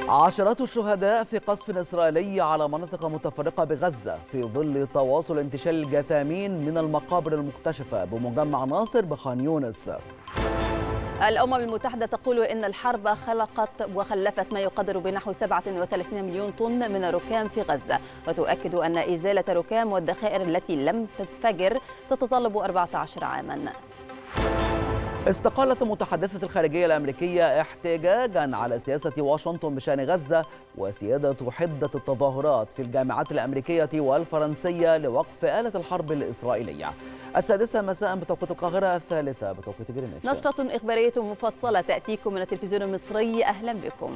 عشرات الشهداء في قصف إسرائيلي على مناطق متفرقة بغزة في ظل تواصل انتشال الجثامين من المقابر المكتشفة بمجمع ناصر بخان يونس. الأمم المتحدة تقول إن الحرب خلقت وخلفت ما يقدر بنحو 37 مليون طن من الركام في غزة، وتؤكد أن إزالة الركام والذخائر التي لم تنفجر تتطلب 14 عاما. استقالت متحدثة الخارجية الأمريكية احتجاجا على سياسة واشنطن بشأن غزة وسيادة حدة التظاهرات في الجامعات الأمريكية والفرنسية لوقف آلة الحرب الإسرائيلية. 6 مساء بتوقيت القاهرة، 3 بتوقيت جرينتش. نشرة إخبارية مفصلة تأتيكم من التلفزيون المصري، أهلا بكم.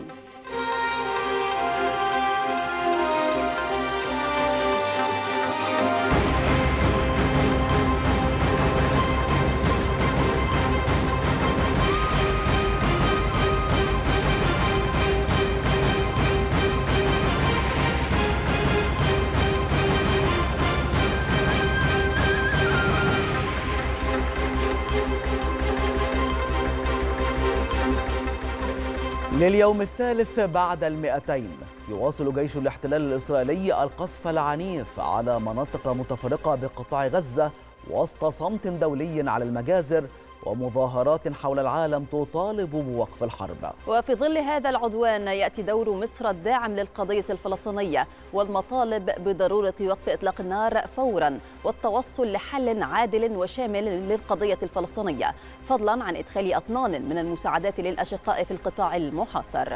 لليوم الثالث بعد 200 يواصل جيش الاحتلال الإسرائيلي القصف العنيف على مناطق متفرقة بقطاع غزة وسط صمت دولي على المجازر ومظاهرات حول العالم تطالب بوقف الحرب. وفي ظل هذا العدوان يأتي دور مصر الداعم للقضية الفلسطينية والمطالب بضرورة وقف إطلاق النار فورا والتوصل لحل عادل وشامل للقضية الفلسطينية، فضلا عن إدخال أطنان من المساعدات للأشقاء في القطاع المحاصر.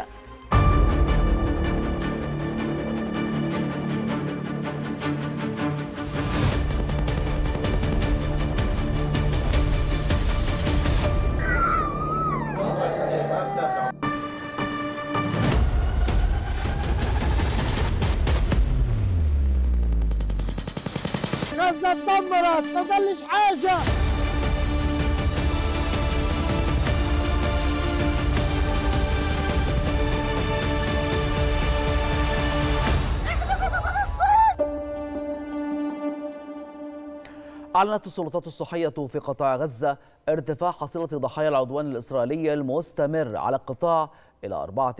غزة اتدمرت، ما ضلش حاجة. أعلنت السلطات الصحية في قطاع غزة ارتفاع حصيلة ضحايا العدوان الإسرائيلي المستمر على القطاع إلى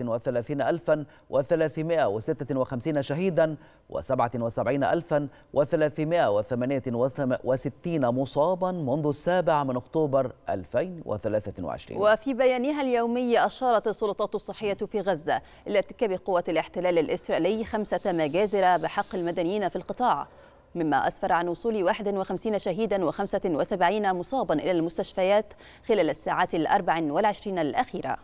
34,356 شهيدا و77,368 مصابا منذ 7 أكتوبر 2023. وفي بيانها اليومي أشارت السلطات الصحية في غزة إلى ارتكاب قوات الاحتلال الإسرائيلي 5 مجازر بحق المدنيين في القطاع، مما أسفر عن وصول 51 شهيدا و75 مصابا إلى المستشفيات خلال الساعات 24 الأخيرة.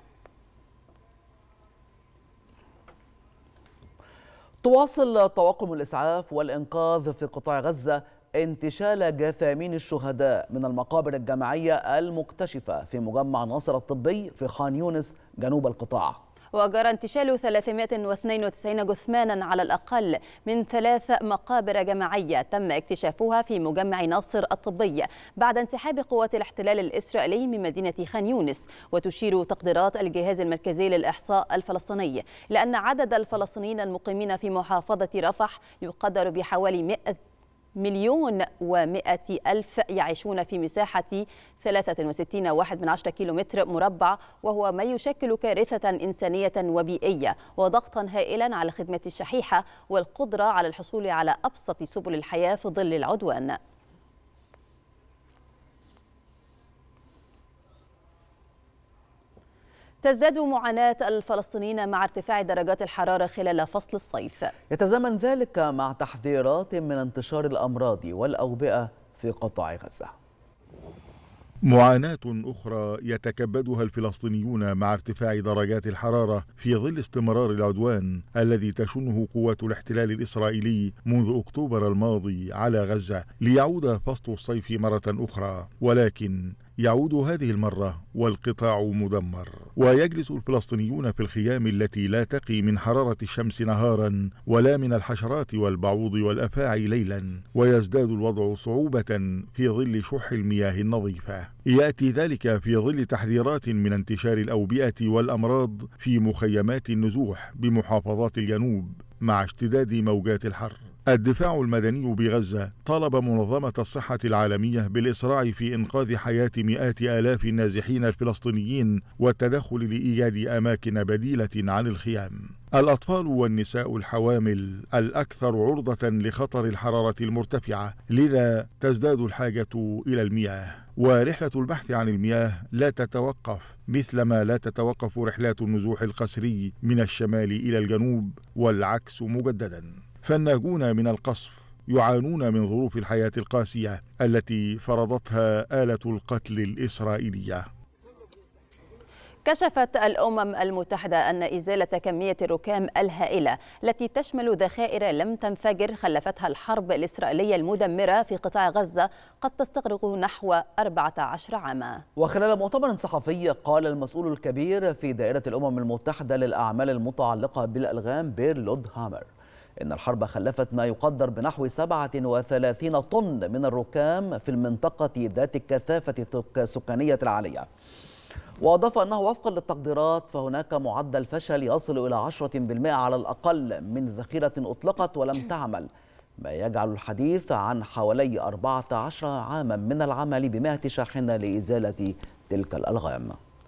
تواصل طواقم الإسعاف والإنقاذ في قطاع غزة انتشال جثامين الشهداء من المقابر الجماعية المكتشفة في مجمع ناصر الطبي في خان يونس جنوب القطاع. وجرى انتشال 392 جثمانا على الأقل من 3 مقابر جماعية تم اكتشافها في مجمع ناصر الطبي بعد انسحاب قوات الاحتلال الإسرائيلي من مدينة خان يونس. وتشير تقديرات الجهاز المركزي للإحصاء الفلسطيني لأن عدد الفلسطينيين المقيمين في محافظة رفح يقدر بحوالي 1,100,000 يعيشون في مساحة 63.1 كيلومتر مربع، وهو ما يشكل كارثة إنسانية وبيئية وضغطا هائلا على الخدمات الشحيحة والقدرة على الحصول على أبسط سبل الحياة في ظل العدوان. تزداد معاناة الفلسطينيين مع ارتفاع درجات الحرارة خلال فصل الصيف. يتزامن ذلك مع تحذيرات من انتشار الأمراض والأوبئة في قطاع غزة. معاناة أخرى يتكبدها الفلسطينيون مع ارتفاع درجات الحرارة في ظل استمرار العدوان الذي تشنه قوات الاحتلال الإسرائيلي منذ أكتوبر الماضي على غزة ليعود فصل الصيف مرة أخرى، ولكن يعود هذه المرة والقطاع مدمر، ويجلس الفلسطينيون في الخيام التي لا تقي من حرارة الشمس نهارا ولا من الحشرات والبعوض والأفاعي ليلا، ويزداد الوضع صعوبة في ظل شح المياه النظيفة. يأتي ذلك في ظل تحذيرات من انتشار الأوبئة والأمراض في مخيمات النزوح بمحافظات الجنوب مع اشتداد موجات الحر. الدفاع المدني بغزة طالب منظمة الصحة العالمية بالإسراع في إنقاذ حياة مئات آلاف النازحين الفلسطينيين والتدخل لإيجاد أماكن بديلة عن الخيام. الأطفال والنساء الحوامل الأكثر عرضة لخطر الحرارة المرتفعة، لذا تزداد الحاجة إلى المياه، ورحلة البحث عن المياه لا تتوقف، مثلما لا تتوقف رحلات النزوح القسري من الشمال إلى الجنوب والعكس مجددا. فالناجون من القصف يعانون من ظروف الحياة القاسية التي فرضتها آلة القتل الإسرائيلية. كشفت الأمم المتحدة أن إزالة كمية الركام الهائلة التي تشمل ذخائر لم تنفجر خلفتها الحرب الإسرائيلية المدمرة في قطاع غزة قد تستغرق نحو 14 عاما. وخلال مؤتمر صحفي قال المسؤول الكبير في دائرة الأمم المتحدة للأعمال المتعلقة بالألغام بير لود هامر إن الحرب خلفت ما يقدر بنحو 37 طن من الركام في المنطقة ذات الكثافة السكانية العالية. وأضاف أنه وفقا للتقديرات فهناك معدل فشل يصل إلى 10% على الأقل من ذخيرة أطلقت ولم تعمل، ما يجعل الحديث عن حوالي 14 عاما من العمل ب100 شاحنة لإزالة تلك الألغام.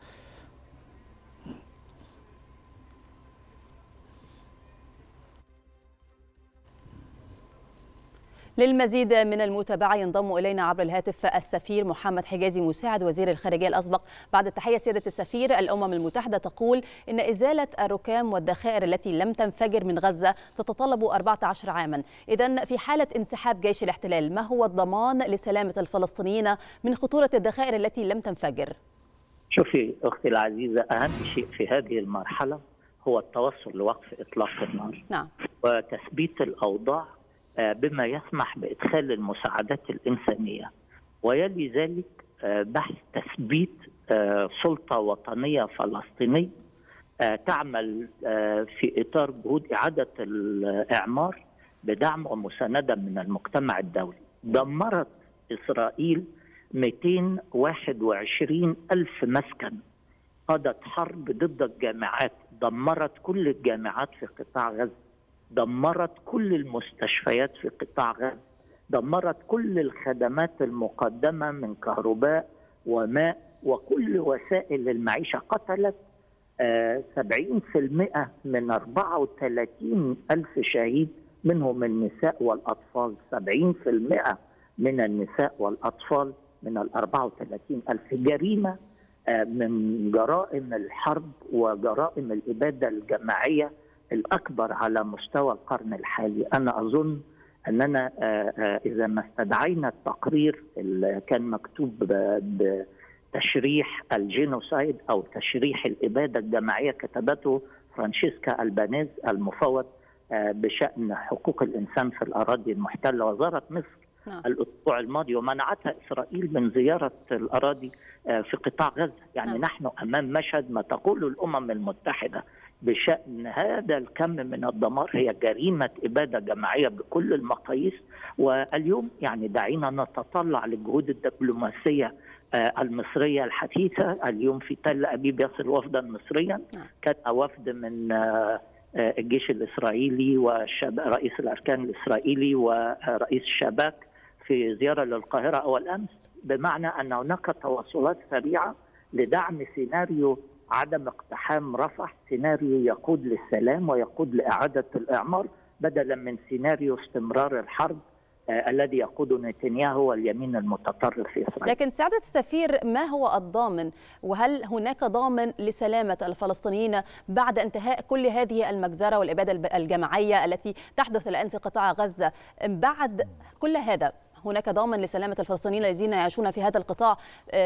للمزيد من المتابعة ينضم إلينا عبر الهاتف السفير محمد حجازي مساعد وزير الخارجية الأسبق. بعد التحية سيادة السفير، الأمم المتحدة تقول إن إزالة الركام والذخائر التي لم تنفجر من غزة تتطلب 14 عاما. إذن في حالة انسحاب جيش الاحتلال ما هو الضمان لسلامة الفلسطينيين من خطورة الذخائر التي لم تنفجر؟ شوفي أختي العزيزة، أهم شيء في هذه المرحلة هو التوصل لوقف إطلاق النار. نعم. وتثبيت الأوضاع بما يسمح بإدخال المساعدات الإنسانية، ويلي ذلك بحث تثبيت سلطة وطنية فلسطينية تعمل في إطار جهود إعادة الإعمار بدعم ومساندة من المجتمع الدولي. دمرت إسرائيل 221 ألف مسكن، قادت حرب ضد الجامعات، دمرت كل الجامعات في قطاع غزة، دمرت كل المستشفيات في قطاع غزة، دمرت كل الخدمات المقدمة من كهرباء وماء وكل وسائل المعيشة، قتلت 70% من 34 ألف شهيد منهم النساء والأطفال، 70% من النساء والأطفال من 34 ألف. جريمة من جرائم الحرب وجرائم الإبادة الجماعية الأكبر على مستوى القرن الحالي. أنا أظن أننا إذا ما استدعينا التقرير اللي كان مكتوب بتشريح الجينوسايد أو تشريح الإبادة الجماعية كتبته فرانشيسكا ألبانيز المفوض بشأن حقوق الإنسان في الأراضي المحتلة، وزارة مصر الأسبوع الماضي ومنعتها إسرائيل من زيارة الأراضي في قطاع غزة. يعني نحن أمام مشهد ما تقول الأمم المتحدة بشأن هذا الكم من الدمار هي جريمة إبادة جماعية بكل المقاييس. واليوم يعني دعينا نتطلع للجهود الدبلوماسية المصرية الحثيثة. اليوم في تل أبيب يصل وفدا مصريا، كان وفد من الجيش الإسرائيلي ورئيس الأركان الإسرائيلي ورئيس الشباك في زيارة للقاهرة أول أمس، بمعنى أن هناك تواصلات سريعة لدعم سيناريو عدم اقتحام رفح، سيناريو يقود للسلام ويقود لإعادة الإعمار بدلا من سيناريو استمرار الحرب الذي يقوده نتنياهو واليمين المتطرف في إسرائيل. لكن سعادة السفير، ما هو الضامن، وهل هناك ضامن لسلامة الفلسطينيين بعد انتهاء كل هذه المجزرة والإبادة الجماعية التي تحدث الآن في قطاع غزة؟ بعد كل هذا هناك ضامن لسلامة الفلسطينيين الذين يعيشون في هذا القطاع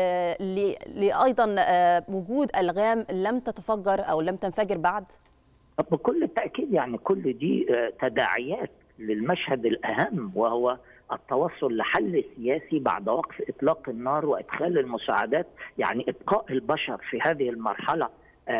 لأيضا وجود ألغام لم تتفجر أو لم تنفجر بعد؟ بكل تأكيد، يعني كل دي تداعيات للمشهد الأهم، وهو التوصل لحل سياسي بعد وقف إطلاق النار وإدخال المساعدات. يعني إبقاء البشر في هذه المرحلة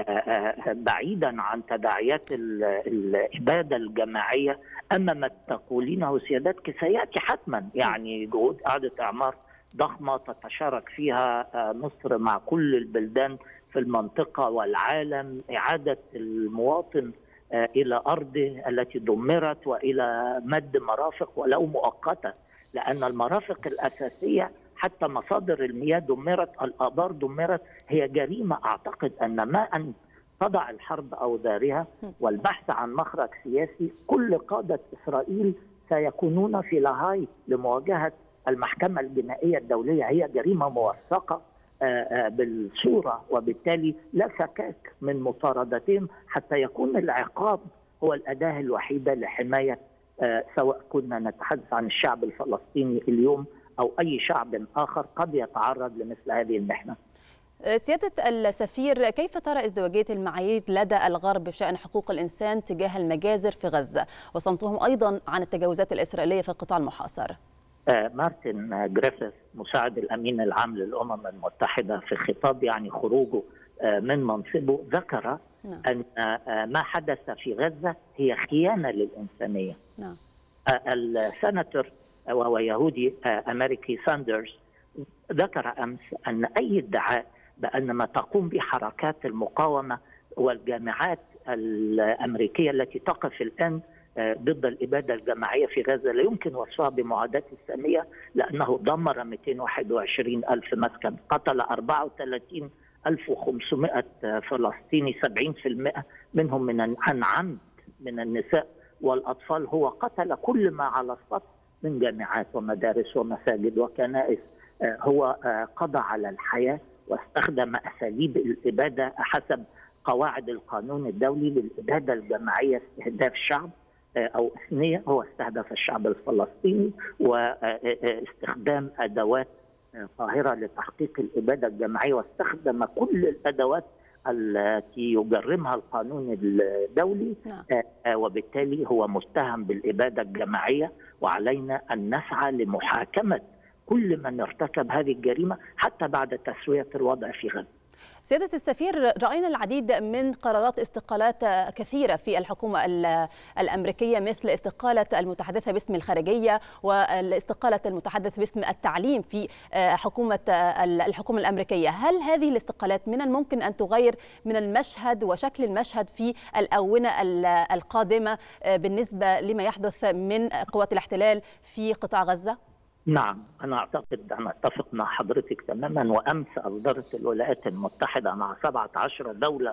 بعيدا عن تداعيات الإبادة الجماعية. أما ما تقولينه سيادتك سيأتي حتما، يعني جهود إعادة إعمار ضخمة تتشارك فيها مصر مع كل البلدان في المنطقة والعالم، إعادة المواطن إلى أرضه التي دمرت وإلى مد مرافق ولو مؤقتة، لأن المرافق الأساسية حتى مصادر المياه دمرت، الآبار دمرت. هي جريمة أعتقد أن ما أن تضع الحرب أوزارها والبحث عن مخرج سياسي. كل قادة إسرائيل سيكونون في لاهاي لمواجهة المحكمة الجنائية الدولية. هي جريمة موثقة بالصورة، وبالتالي لا فكاك من مطاردتهم حتى يكون العقاب هو الأداة الوحيدة لحماية سواء كنا نتحدث عن الشعب الفلسطيني اليوم أو أي شعب آخر قد يتعرض لمثل هذه المحنة. سيادة السفير، كيف ترى ازدواجية المعايير لدى الغرب بشأن حقوق الإنسان تجاه المجازر في غزة وصمتهم أيضا عن التجاوزات الإسرائيلية في القطاع المحاصر؟ مارتن جريفيث مساعد الأمين العام للأمم المتحدة في خطاب خروجه من منصبه ذكر أن ما حدث في غزة هي خيانة للإنسانية. السناتور وهو يهودي أمريكي ساندرز ذكر أمس أن أي ادعاء بأن ما تقوم به حركات المقاومة والجامعات الأمريكية التي تقف الآن ضد الإبادة الجماعية في غزة لا يمكن وصفها بمعاداة السامية، لأنه دمر 221 ألف مسكن، قتل 34,500 فلسطيني، 70% منهم عن عمد من النساء والأطفال. هو قتل كل ما على السطح من جامعات ومدارس ومساجد وكنائس. هو قضى على الحياة واستخدم أساليب الإبادة حسب قواعد القانون الدولي للإبادة الجماعية، استهداف شعب أو إثنية. هو استهدف الشعب الفلسطيني واستخدام أدوات قاهرة لتحقيق الإبادة الجماعية، واستخدم كل الأدوات التي يجرمها القانون الدولي. وبالتالي هو متهم بالإبادة الجماعية، وعلينا أن نسعى لمحاكمة كل من ارتكب هذه الجريمة حتى بعد تسوية الوضع في غزة. سيادة السفير، رأينا العديد من قرارات استقالات كثيرة في الحكومة الأمريكية، مثل استقالة المتحدثة باسم الخارجية والاستقالة المتحدث باسم التعليم في الحكومة الأمريكية. هل هذه الاستقالات من الممكن أن تغير من المشهد وشكل المشهد في الآونة القادمة بالنسبة لما يحدث من قوات الاحتلال في قطاع غزة؟ نعم، أنا أعتقد أنا أتفق مع حضرتك تماما. وأمس أصدرت الولايات المتحدة مع 17 دولة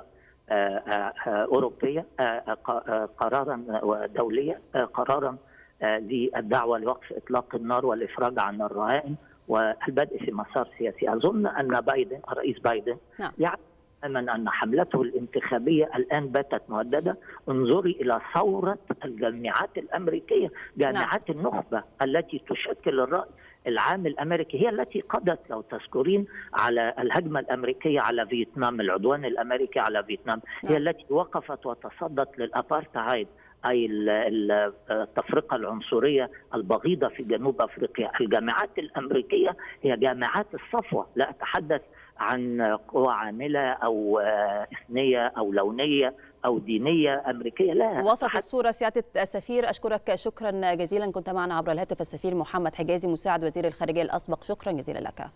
أوروبية قرارا دوليا قرارا للدعوة لوقف إطلاق النار والإفراج عن الرهائن والبدء في مسار سياسي. أظن أن الرئيس بايدن يعلم أن حملته الانتخابية الآن باتت مهددة. انظري إلى ثورة الجامعات الأمريكية، جامعات النخبة التي تشكل الرأي العام الأمريكي، هي التي قضت لو تذكرين على الهجمة الأمريكية على فيتنام، العدوان الأمريكي على فيتنام. هي التي وقفت وتصدت للأبارتهايد، أي التفرقة العنصرية البغيضة في جنوب أفريقيا. الجامعات الأمريكية هي جامعات الصفوة، لا أتحدث عن قوى عاملة أو إثنية أو لونية أو دينية أمريكية، لا. وسط الصورة سيادة السفير، أشكرك شكرا جزيلا. كنت معنا عبر الهاتف السفير محمد حجازي مساعد وزير الخارجية الأسبق، شكرا جزيلا لك.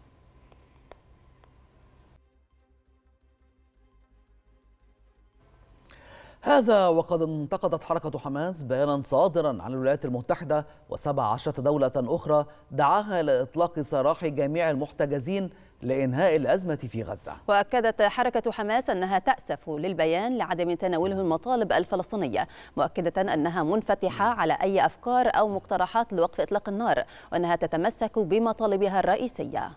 هذا وقد انتقدت حركة حماس بيانا صادرا عن الولايات المتحدة و17 دولة أخرى دعاها لإطلاق سراح جميع المحتجزين لإنهاء الأزمة في غزة. وأكدت حركة حماس أنها تأسف للبيان لعدم تناوله المطالب الفلسطينية، مؤكدة أنها منفتحة على أي أفكار أو مقترحات لوقف إطلاق النار، وأنها تتمسك بمطالبها الرئيسية.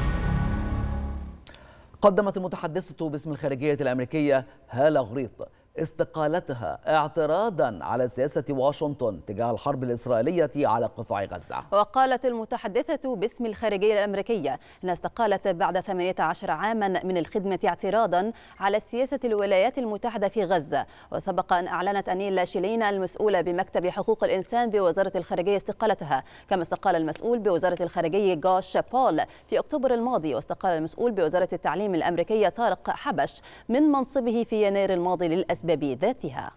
قدمت المتحدثة باسم الخارجية الأمريكية هالة غريط استقالتها اعتراضا على سياسة واشنطن تجاه الحرب الإسرائيلية على قطاع غزة. وقالت المتحدثة باسم الخارجية الأمريكية أنها استقالت بعد 18 عاما من الخدمة اعتراضا على سياسة الولايات المتحدة في غزة. وسبق أن أعلنت أنيلا شيلينا المسؤولة بمكتب حقوق الإنسان بوزارة الخارجية استقالتها، كما استقال المسؤول بوزارة الخارجية جوش بول في أكتوبر الماضي، واستقال المسؤول بوزارة التعليم الأمريكية طارق حبش من منصبه في يناير الماضي للأسباب ذاتها.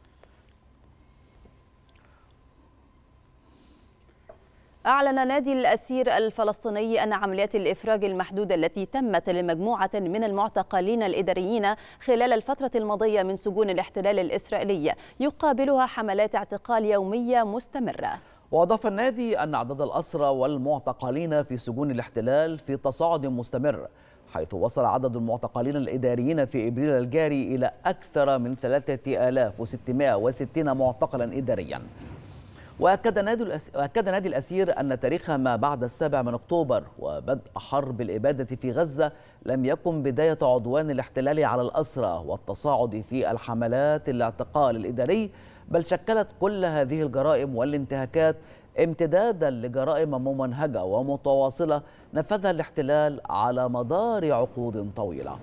أعلن نادي الأسير الفلسطيني أن عمليات الإفراج المحدودة التي تمت لمجموعة من المعتقلين الإداريين خلال الفترة الماضية من سجون الاحتلال الإسرائيلي يقابلها حملات اعتقال يومية مستمرة. وأضاف النادي أن عدد الأسرى والمعتقلين في سجون الاحتلال في تصاعد مستمر، حيث وصل عدد المعتقلين الإداريين في إبريل الجاري إلى أكثر من 3660 معتقلا إداريا. وأكد نادي الأسير أن تاريخ ما بعد 7 أكتوبر وبدء حرب الإبادة في غزة لم يكن بداية عدوان الاحتلال على الأسرى والتصاعد في الحملات الاعتقال الإداري، بل شكلت كل هذه الجرائم والانتهاكات امتدادا لجرائم ممنهجة ومتواصلة نفذها الاحتلال على مدار عقود طويلة.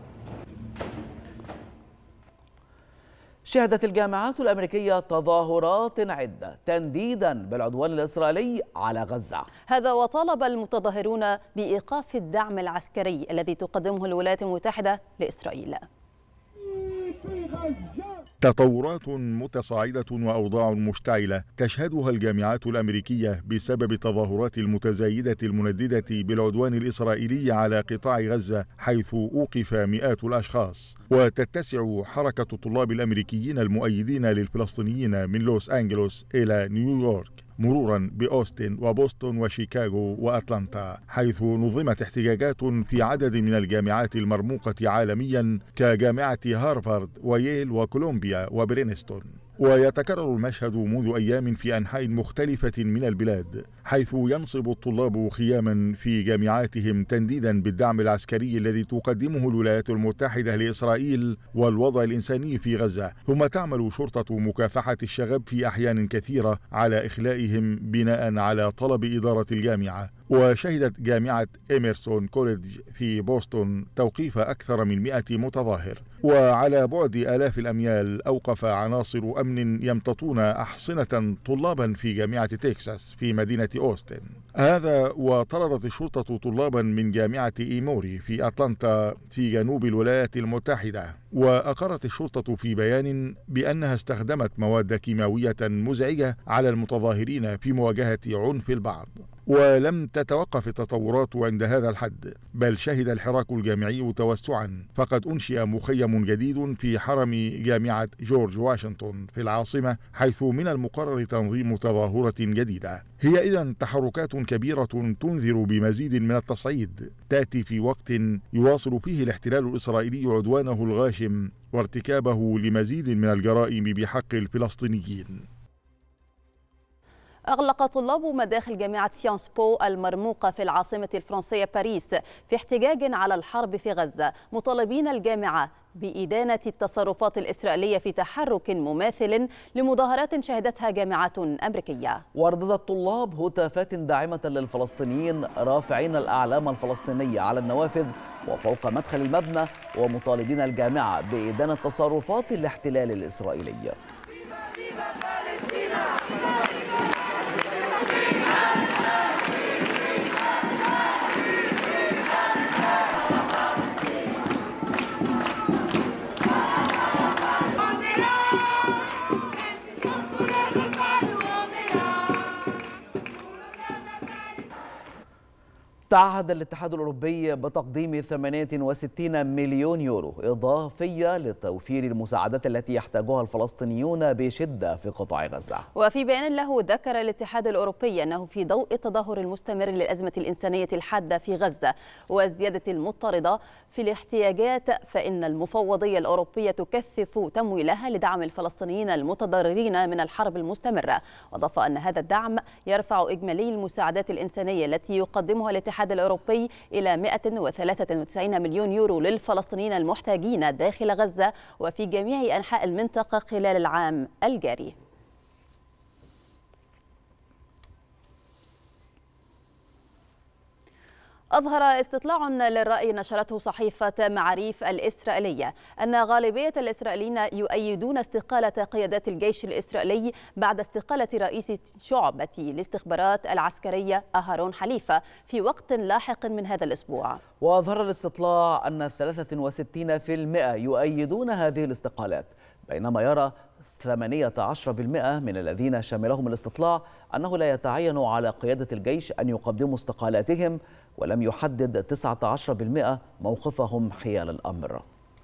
شهدت الجامعات الأمريكية تظاهرات عدة تنديدا بالعدوان الإسرائيلي على غزة. هذا وطالب المتظاهرون بإيقاف الدعم العسكري الذي تقدمه الولايات المتحدة لإسرائيل. تطورات متصاعدة وأوضاع مشتعلة تشهدها الجامعات الأمريكية بسبب التظاهرات المتزايدة المنددة بالعدوان الإسرائيلي على قطاع غزة، حيث أوقف مئات الأشخاص. وتتسع حركة الطلاب الأمريكيين المؤيدين للفلسطينيين من لوس أنجلوس إلى نيويورك، مرورا بأوستن وبوسطن وشيكاغو وأتلانتا، حيث نظمت احتجاجات في عدد من الجامعات المرموقة عالميا كجامعة هارفارد وييل وكولومبيا وبرينستون. ويتكرر المشهد منذ أيام في أنحاء مختلفة من البلاد، حيث ينصب الطلاب خياما في جامعاتهم تنديدا بالدعم العسكري الذي تقدمه الولايات المتحدة لإسرائيل والوضع الإنساني في غزة، ثم تعمل شرطة مكافحة الشغب في أحيان كثيرة على إخلائهم بناء على طلب إدارة الجامعة. وشهدت جامعة إميرسون كوليدج في بوسطن توقيف أكثر من 100 متظاهر. وعلى بعد آلاف الأميال أوقف عناصر أمن يمتطون أحصنة طلابا في جامعة تكساس في مدينة أوستن. هذا وطردت الشرطة طلابا من جامعة إيموري في أتلانتا في جنوب الولايات المتحدة. وأقرت الشرطة في بيان بأنها استخدمت مواد كيماوية مزعجة على المتظاهرين في مواجهة عنف البعض. ولم تتوقف التطورات عند هذا الحد، بل شهد الحراك الجامعي توسعا، فقد أنشئ مخيم جديد في حرم جامعة جورج واشنطن في العاصمة، حيث من المقرر تنظيم تظاهرة جديدة. هي إذن تحركات كبيرة تنذر بمزيد من التصعيد، تأتي في وقت يواصل فيه الاحتلال الإسرائيلي عدوانه الغاشم وارتكابه لمزيد من الجرائم بحق الفلسطينيين. أغلق طلاب مداخل جامعة سيانس بو المرموقة في العاصمة الفرنسية باريس في احتجاج على الحرب في غزة، مطالبين الجامعة بإدانة التصرفات الإسرائيلية في تحرك مماثل لمظاهرات شهدتها جامعات أمريكية. وردد الطلاب هتافات داعمة للفلسطينيين رافعين الأعلام الفلسطينية على النوافذ وفوق مدخل المبنى، ومطالبين الجامعة بإدانة تصرفات الاحتلال الإسرائيلي. تعهد الاتحاد الأوروبي بتقديم 68 مليون يورو إضافية لتوفير المساعدات التي يحتاجها الفلسطينيون بشدة في قطاع غزة. وفي بيان له ذكر الاتحاد الأوروبي أنه في ضوء التدهور المستمر للأزمة الإنسانية الحادة في غزة وزيادة المضطردة في الاحتياجات، فإن المفوضية الأوروبية تكثف تمويلها لدعم الفلسطينيين المتضررين من الحرب المستمرة. وأضاف أن هذا الدعم يرفع إجمالي المساعدات الإنسانية التي يقدمها الاتحاد الاتحاد الأوروبي إلى 193 مليون يورو للفلسطينيين المحتاجين داخل غزة وفي جميع أنحاء المنطقة خلال العام الجاري. أظهر استطلاع للرأي نشرته صحيفة معاريف الإسرائيلية أن غالبية الإسرائيليين يؤيدون استقالة قيادات الجيش الإسرائيلي بعد استقالة رئيس شعبة الاستخبارات العسكرية أهارون حليفة في وقت لاحق من هذا الأسبوع. وأظهر الاستطلاع أن 63% يؤيدون هذه الاستقالات، بينما يرى 18% من الذين شملهم الاستطلاع أنه لا يتعين على قيادة الجيش أن يقدموا استقالاتهم، ولم يحدد 19% موقفهم حيال الأمر.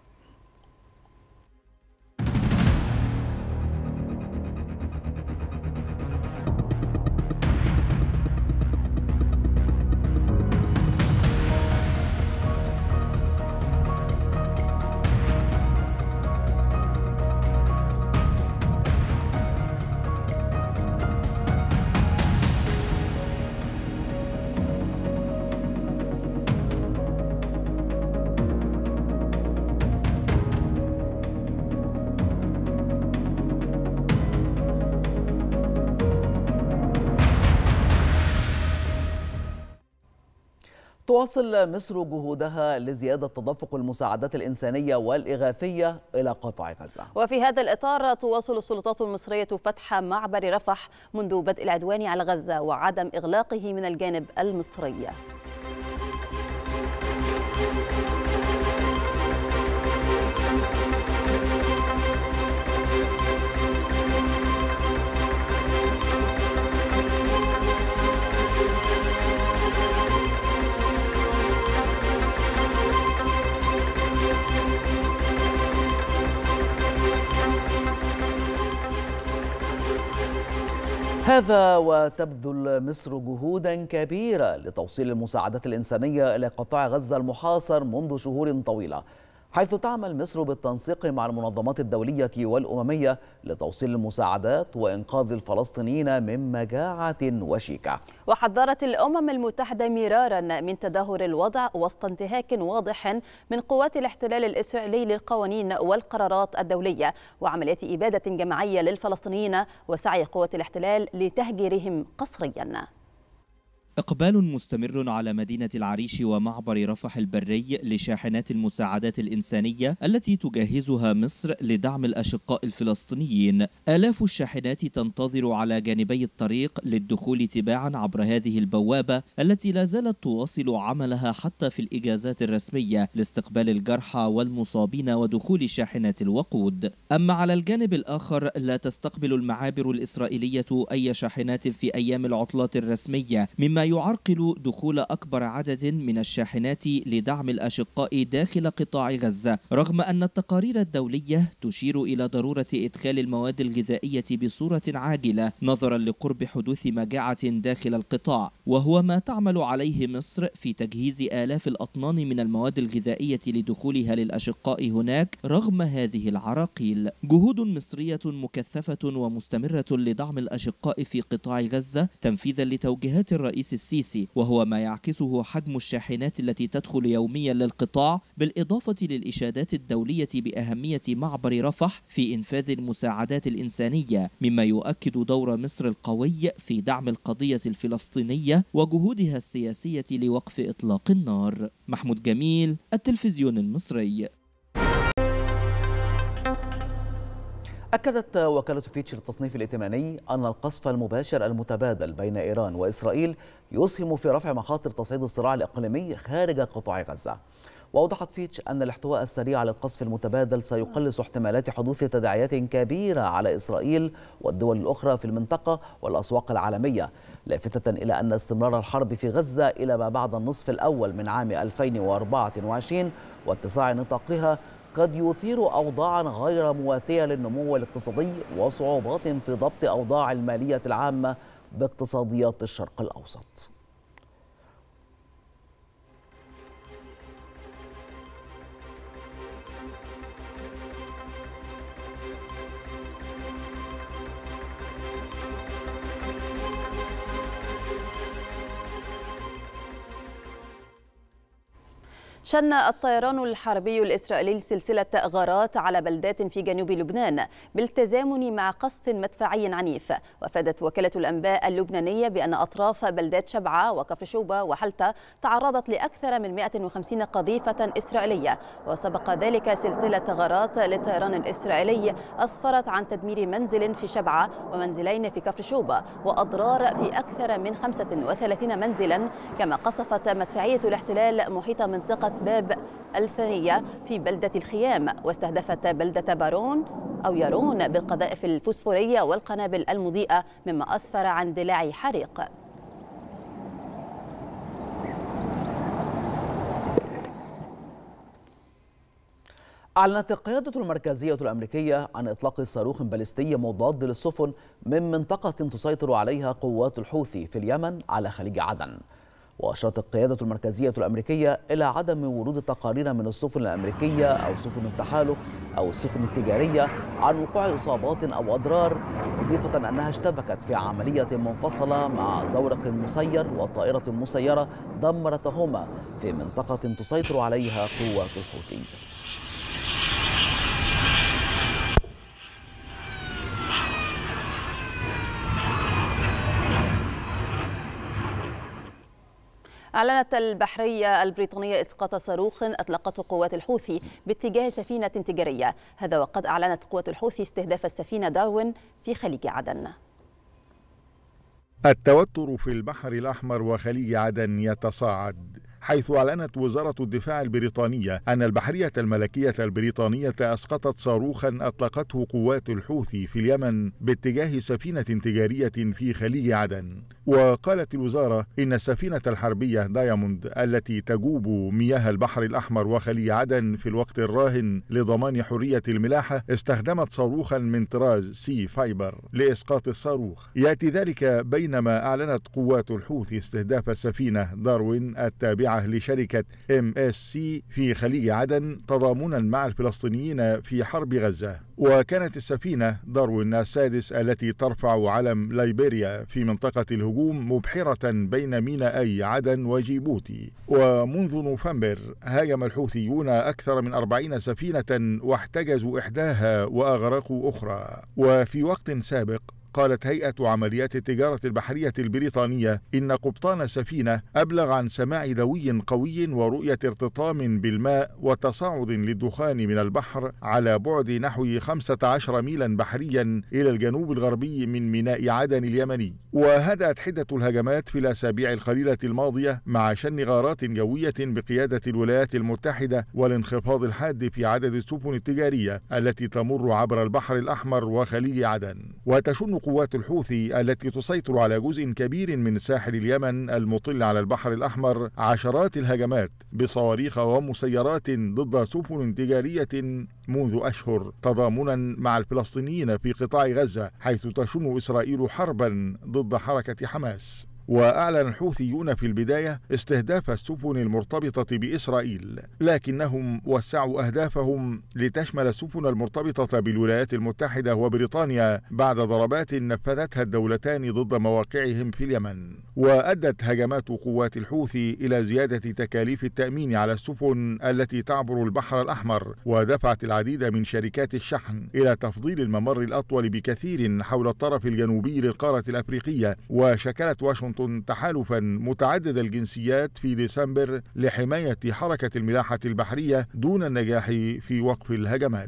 تواصل مصر جهودها لزيادة تدفق المساعدات الإنسانية والإغاثية إلى قطاع غزة. وفي هذا الإطار تواصل السلطات المصرية فتح معبر رفح منذ بدء العدوان على غزة وعدم إغلاقه من الجانب المصري. هذا وتبذل مصر جهودا كبيرة لتوصيل المساعدات الإنسانية إلى قطاع غزة المحاصر منذ شهور طويلة، حيث تعمل مصر بالتنسيق مع المنظمات الدولية والأممية لتوصيل المساعدات وإنقاذ الفلسطينيين من مجاعة وشيكة. وحذرت الأمم المتحدة مرارا من تدهور الوضع وسط انتهاك واضح من قوات الاحتلال الإسرائيلي للقوانين والقرارات الدولية وعمليات إبادة جماعية للفلسطينيين وسعي قوات الاحتلال لتهجيرهم قسريا. إقبال مستمر على مدينة العريش ومعبر رفح البري لشاحنات المساعدات الإنسانية التي تجهزها مصر لدعم الأشقاء الفلسطينيين. آلاف الشاحنات تنتظر على جانبي الطريق للدخول تباعا عبر هذه البوابة التي لا زالت تواصل عملها حتى في الإجازات الرسمية لاستقبال الجرحى والمصابين ودخول شاحنات الوقود. أما على الجانب الآخر لا تستقبل المعابر الإسرائيلية أي شاحنات في أيام العطلات الرسمية، مما يعرقل دخول أكبر عدد من الشاحنات لدعم الأشقاء داخل قطاع غزة، رغم أن التقارير الدولية تشير إلى ضرورة إدخال المواد الغذائية بصورة عاجلة نظرا لقرب حدوث مجاعة داخل القطاع، وهو ما تعمل عليه مصر في تجهيز آلاف الأطنان من المواد الغذائية لدخولها للأشقاء هناك رغم هذه العراقيل. جهود مصرية مكثفة ومستمرة لدعم الأشقاء في قطاع غزة تنفيذا لتوجيهات الرئيس السيسي، وهو ما يعكسه حجم الشاحنات التي تدخل يوميا للقطاع، بالإضافة للإشادات الدولية بأهمية معبر رفح في إنفاذ المساعدات الإنسانية، مما يؤكد دور مصر القوي في دعم القضية الفلسطينية وجهودها السياسية لوقف إطلاق النار. محمود جميل، التلفزيون المصري. أكدت وكالة فيتش للتصنيف الائتماني أن القصف المباشر المتبادل بين إيران وإسرائيل يسهم في رفع مخاطر تصعيد الصراع الإقليمي خارج قطاع غزة. وأوضحت فيتش أن الاحتواء السريع للقصف المتبادل سيقلص احتمالات حدوث تداعيات كبيرة على إسرائيل والدول الأخرى في المنطقة والأسواق العالمية، لافتة إلى أن استمرار الحرب في غزة إلى ما بعد النصف الأول من عام 2024 واتساع نطاقها قد يثير أوضاعا غير مواتية للنمو الاقتصادي وصعوبات في ضبط أوضاع المالية العامة باقتصاديات الشرق الأوسط. شن الطيران الحربي الإسرائيلي سلسلة غارات على بلدات في جنوب لبنان بالتزامن مع قصف مدفعي عنيف. وافادت وكالة الأنباء اللبنانية بأن أطراف بلدات شبعة وكفر شوبة وحلتة تعرضت لأكثر من 150 قذيفة إسرائيلية. وسبق ذلك سلسلة غارات للطيران الإسرائيلي أسفرت عن تدمير منزل في شبعة ومنزلين في كفر شوبة وأضرار في أكثر من 35 منزلا. كما قصفت مدفعية الاحتلال محيط منطقة باب الثانية في بلدة الخيام، واستهدفت بلدة بارون أو يارون بالقذائف الفوسفورية والقنابل المضيئة، مما أسفر عن اندلاع حريق. أعلنت القيادة المركزية الأمريكية عن إطلاق صاروخ باليستي مضاد للسفن من منطقة تسيطر عليها قوات الحوثي في اليمن على خليج عدن. وأشارت القيادة المركزية الأمريكية إلى عدم ورود تقارير من السفن الأمريكية أو سفن التحالف أو السفن التجارية عن وقوع إصابات أو أضرار، مضيفة أنها اشتبكت في عملية منفصلة مع زورق مسير وطائرة مسيرة دمرتهما في منطقة تسيطر عليها قوات الحوثي. أعلنت البحرية البريطانية إسقاط صاروخ أطلقته قوات الحوثي باتجاه سفينة تجارية، هذا وقد أعلنت قوات الحوثي استهداف السفينة داروين في خليج عدن. التوتر في البحر الأحمر وخليج عدن يتصاعد، حيث أعلنت وزارة الدفاع البريطانية أن البحرية الملكية البريطانية أسقطت صاروخا أطلقته قوات الحوثي في اليمن باتجاه سفينة تجارية في خليج عدن. وقالت الوزارة إن السفينة الحربية دايموند التي تجوب مياه البحر الأحمر وخليج عدن في الوقت الراهن لضمان حرية الملاحة استخدمت صاروخا من طراز سي فايبر لإسقاط الصاروخ. يأتي ذلك بينما أعلنت قوات الحوثي استهداف السفينة داروين التابعة لشركة MSC في خليج عدن تضامنا مع الفلسطينيين في حرب غزة. وكانت السفينة داروين السادس التي ترفع علم ليبيريا في منطقة الهجوم مبحرة بين مينائي عدن وجيبوتي. ومنذ نوفمبر هاجم الحوثيون أكثر من 40 سفينة واحتجزوا إحداها وأغرقوا أخرى. وفي وقت سابق قالت هيئة عمليات التجارة البحرية البريطانية إن قبطان السفينة أبلغ عن سماع دوي قوي ورؤية ارتطام بالماء وتصاعد للدخان من البحر على بعد نحو 15 ميلا بحريا إلى الجنوب الغربي من ميناء عدن اليمني. وهدأت حدة الهجمات في الأسابيع القليلة الماضية مع شن غارات جوية بقيادة الولايات المتحدة والانخفاض الحاد في عدد السفن التجارية التي تمر عبر البحر الأحمر وخليج عدن. وتشن قوات الحوثي التي تسيطر على جزء كبير من ساحل اليمن المطل على البحر الأحمر عشرات الهجمات بصواريخ ومسيرات ضد سفن تجارية منذ أشهر تضامنا مع الفلسطينيين في قطاع غزة، حيث تشن إسرائيل حربا ضد حركة حماس. وأعلن الحوثيون في البداية استهداف السفن المرتبطة بإسرائيل، لكنهم وسعوا أهدافهم لتشمل السفن المرتبطة بالولايات المتحدة وبريطانيا بعد ضربات نفذتها الدولتان ضد مواقعهم في اليمن. وأدت هجمات قوات الحوثي إلى زيادة تكاليف التأمين على السفن التي تعبر البحر الأحمر، ودفعت العديد من شركات الشحن إلى تفضيل الممر الأطول بكثير حول الطرف الجنوبي للقارة الأفريقية. وشكلت واشنطن تحالفا متعدد الجنسيات في ديسمبر لحماية حركة الملاحة البحرية دون النجاح في وقف الهجمات.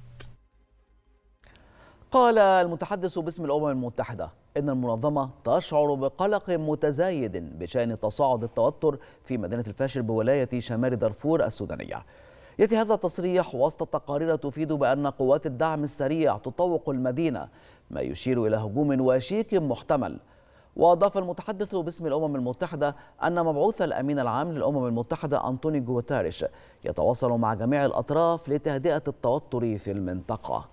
قال المتحدث باسم الأمم المتحدة إن المنظمة تشعر بقلق متزايد بشأن تصاعد التوتر في مدينة الفاشر بولاية شمال دارفور السودانية. يأتي هذا التصريح وسط تقارير تفيد بأن قوات الدعم السريع تطوق المدينة، ما يشير إلى هجوم وشيك محتمل. وأضاف المتحدث باسم الأمم المتحدة أن مبعوث الأمين العام للأمم المتحدة أنطونيو غوتيريش يتواصل مع جميع الأطراف لتهدئة التوتر في المنطقة.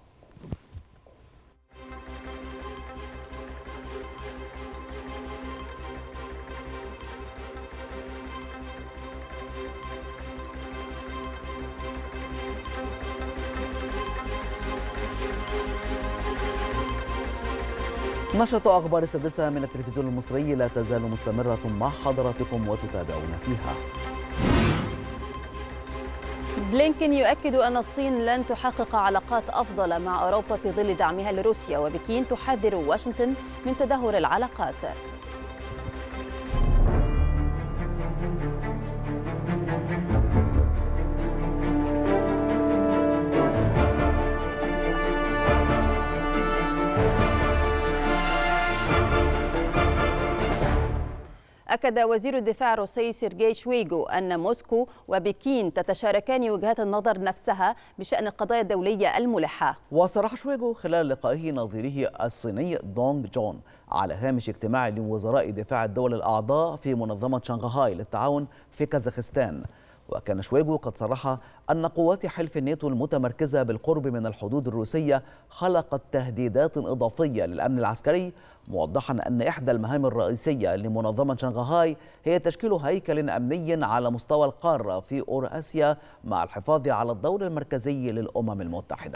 نشرة أخبار السادسة من التلفزيون المصري لا تزال مستمرة مع حضراتكم وتتابعون فيها. بلينكين يؤكد أن الصين لن تحقق علاقات أفضل مع أوروبا في ظل دعمها لروسيا، وبكين تحذر واشنطن من تدهور العلاقات. أكد وزير الدفاع الروسي سيرجي شويغو أن موسكو وبكين تتشاركان وجهات النظر نفسها بشأن القضايا الدولية الملحة. وصرح شويغو خلال لقائه نظيره الصيني دونغ جون على هامش اجتماع لوزراء دفاع الدول الأعضاء في منظمة شنغهاي للتعاون في كازاخستان. وكان شويغو قد صرح أن قوات حلف الناتو المتمركزة بالقرب من الحدود الروسية خلقت تهديدات إضافية للأمن العسكري، موضحا أن إحدى المهام الرئيسية لمنظمة شنغهاي هي تشكيل هيكل أمني على مستوى القارة في أوراسيا مع الحفاظ على الدور المركزي للأمم المتحدة.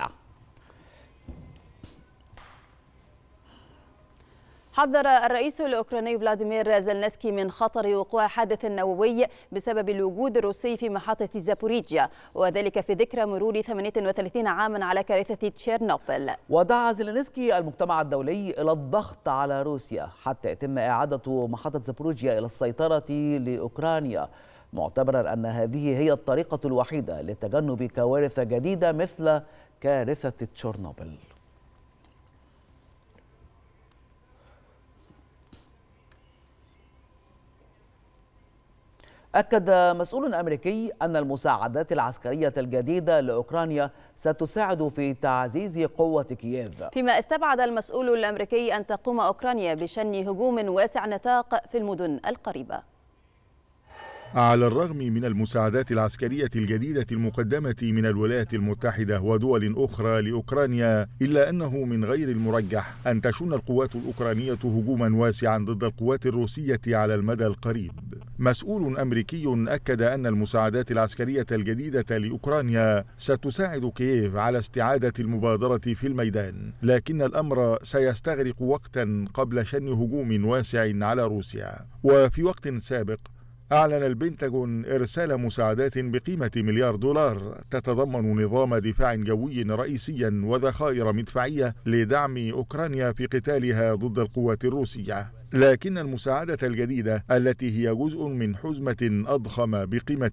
حذر الرئيس الأوكراني فلاديمير زيلنسكي من خطر وقوع حادث نووي بسبب الوجود الروسي في محطة زابوريجيا، وذلك في ذكرى مرور 38 عاما على كارثة تشيرنوبل. ودعا زيلنسكي المجتمع الدولي إلى الضغط على روسيا حتى يتم إعادة محطة زابوريجيا إلى السيطرة لأوكرانيا، معتبرا أن هذه هي الطريقة الوحيدة لتجنب كوارث جديدة مثل كارثة تشيرنوبل. أكد مسؤول أمريكي أن المساعدات العسكرية الجديدة لأوكرانيا ستساعد في تعزيز قوة كييف، فيما استبعد المسؤول الأمريكي أن تقوم أوكرانيا بشن هجوم واسع نطاق في المدن القريبة. على الرغم من المساعدات العسكرية الجديدة المقدمة من الولايات المتحدة ودول أخرى لأوكرانيا، إلا أنه من غير المرجح أن تشن القوات الأوكرانية هجوما واسعا ضد القوات الروسية على المدى القريب. مسؤول أمريكي أكد أن المساعدات العسكرية الجديدة لأوكرانيا ستساعد كييف على استعادة المبادرة في الميدان، لكن الأمر سيستغرق وقتا قبل شن هجوم واسع على روسيا. وفي وقت سابق أعلن البنتاغون إرسال مساعدات بقيمة $1 مليار تتضمن نظام دفاع جوي رئيسيا وذخائر مدفعية لدعم أوكرانيا في قتالها ضد القوات الروسية. لكن المساعدة الجديدة التي هي جزء من حزمة أضخم بقيمة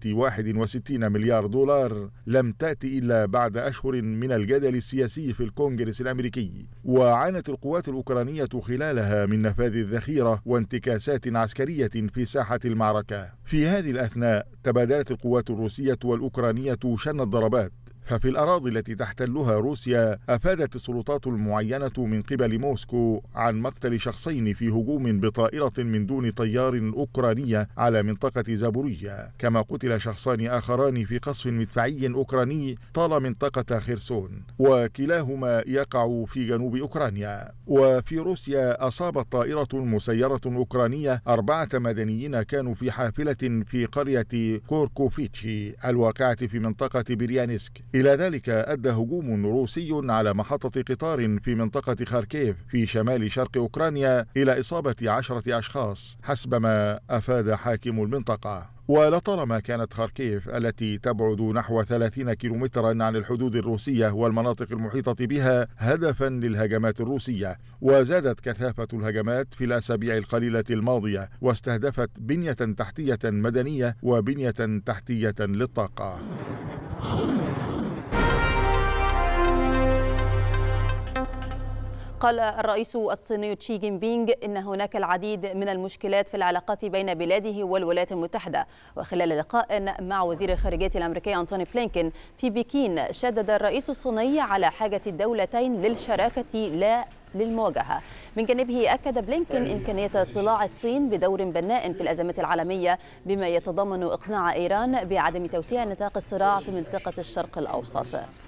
$61 مليار لم تأتي إلا بعد أشهر من الجدل السياسي في الكونغرس الأمريكي، وعانت القوات الأوكرانية خلالها من نفاذ الذخيرة وانتكاسات عسكرية في ساحة المعركة. في هذه الأثناء تبادلت القوات الروسية والأوكرانية شن الضربات، ففي الأراضي التي تحتلها روسيا أفادت السلطات المعينة من قبل موسكو عن مقتل شخصين في هجوم بطائرة من دون طيار أوكرانية على منطقة زابوريجيا، كما قتل شخصان آخران في قصف مدفعي أوكراني طال منطقة خيرسون، وكلاهما يقع في جنوب أوكرانيا. وفي روسيا أصابت طائرة مسيرة أوكرانية 4 مدنيين كانوا في حافلة في قرية كوركوفيتشي الواقعة في منطقة بريانسك. إلى ذلك أدى هجوم روسي على محطة قطار في منطقة خاركيف في شمال شرق أوكرانيا إلى إصابة 10 أشخاص حسب ما أفاد حاكم المنطقة. ولطالما كانت خاركيف التي تبعد نحو 30 كيلومترا عن الحدود الروسية والمناطق المحيطة بها هدفا للهجمات الروسية، وزادت كثافة الهجمات في الأسابيع القليلة الماضية، واستهدفت بنية تحتية مدنية وبنية تحتية للطاقة. قال الرئيس الصيني شي جين بينغ إن هناك العديد من المشكلات في العلاقات بين بلاده والولايات المتحدة. وخلال لقاء مع وزير الخارجية الأمريكي أنتوني بلينكين في بكين، شدد الرئيس الصيني على حاجة الدولتين للشراكة لا للمواجهة. من جانبه أكد بلينكين إمكانية اطلاع الصين بدور بناء في الأزمات العالمية، بما يتضمن إقناع إيران بعدم توسيع نطاق الصراع في منطقة الشرق الأوسط.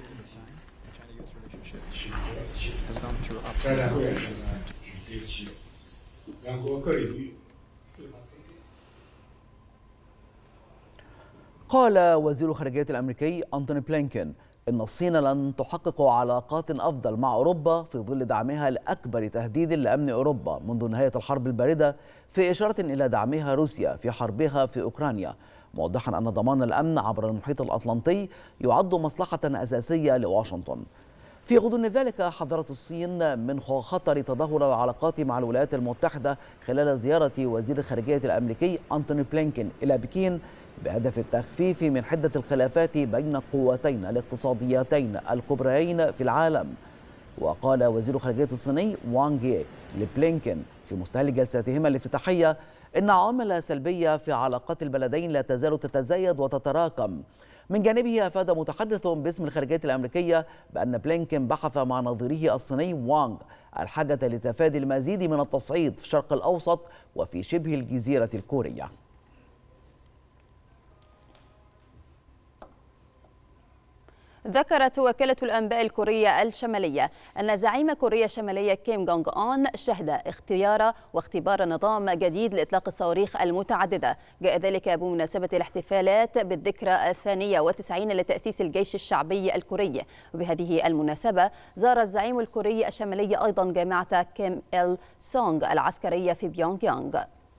قال وزير الخارجية الأمريكي أنتوني بلينكين إن الصين لن تحقق علاقات أفضل مع أوروبا في ظل دعمها لأكبر تهديد لأمن أوروبا منذ نهاية الحرب الباردة، في إشارة إلى دعمها روسيا في حربها في أوكرانيا، موضحا أن ضمان الأمن عبر المحيط الأطلنطي يعد مصلحة أساسية لواشنطن. في غضون ذلك حذرت الصين من خطر تدهور العلاقات مع الولايات المتحدة خلال زيارة وزير الخارجية الأمريكي أنتوني بلينكين إلى بكين بهدف التخفيف من حدة الخلافات بين القوتين الاقتصاديتين الكبريين في العالم. وقال وزير الخارجية الصيني وانغ يي لبلينكين في مستهل جلستهما الافتتاحية إن عوامل سلبية في علاقات البلدين لا تزال تتزايد وتتراكم. من جانبه أفاد متحدث باسم الخارجية الأمريكية بأن بلينكين بحث مع نظيره الصيني وانغ الحاجة لتفادي المزيد من التصعيد في الشرق الأوسط وفي شبه الجزيرة الكورية. ذكرت وكالة الأنباء الكورية الشمالية أن زعيم كوريا الشمالية كيم جونغ أون شهد اختيار واختبار نظام جديد لإطلاق الصواريخ المتعددة. جاء ذلك بمناسبة الاحتفالات بالذكرى 92 لتأسيس الجيش الشعبي الكوري. وبهذه المناسبة زار الزعيم الكوري الشمالي أيضا جامعة كيم إل سونغ العسكرية في بيونغ يانغ.